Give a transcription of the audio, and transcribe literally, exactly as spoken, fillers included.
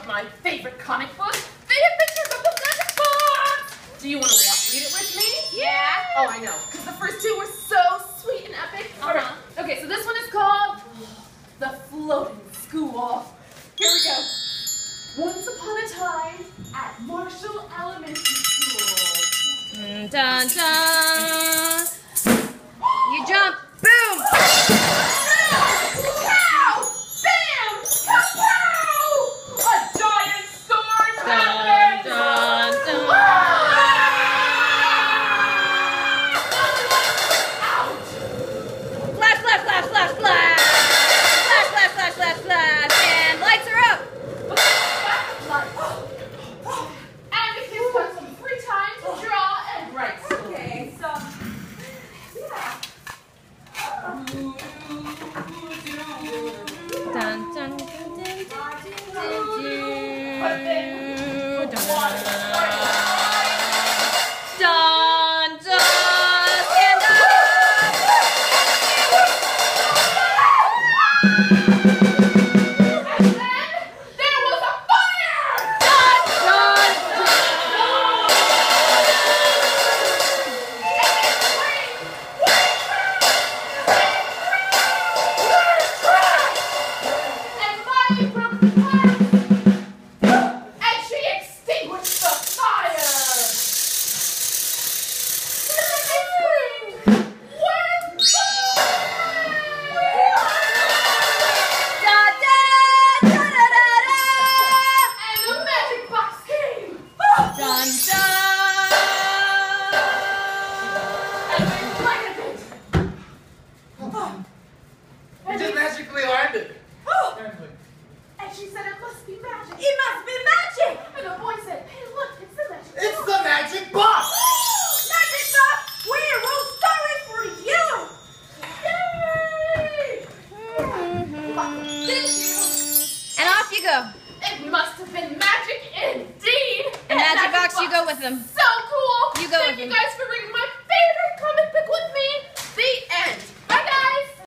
of my favorite comic books, The Adventures of the Magic Box! Do you want to read it with me? Yeah. Oh, I know, because the first two were so sweet and epic. Uh-huh. All right. Okay, so this one is called The Floating School. Here we go. Once upon a time at Marshall Elementary School. Mm, dun dun. You jump. Boom. Pow! Bam! Kapow! A giant storm Dun, happened! dun, dun. Out! Flash, flash, flash, flash, flash. Flash, flash, flash, flash, flash. And lights are up. And the kids got some free time to draw and write. Okay, so, yeah. Dun, dun, dun, dun, dun, dun, But then, dun, the water dun, dun, stand up. And then, there was a fire! Dun, dun, And Marty broke the glass, and she extinguished the fire. And then they screamed, "We're da, da, da, da, da, da. And the magic box came. Dun, dun. And they planted it. You And, just they- magically landed. Oh, and she said it must be magic. it must be magic! And the boy said, "Hey, look, it's the magic It's box." the magic box! Magic box! We're all sorry for you! Yay! Thank you. And off you go. It must have been magic indeed. And Magic Box, you go with them. So cool. You go Thank with you them. guys for reading my